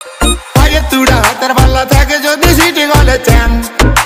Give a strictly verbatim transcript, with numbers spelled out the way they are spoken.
পায়ে তুড়া হাতের পাল্লা থাকে যদি সিটি গলে চ্যাং।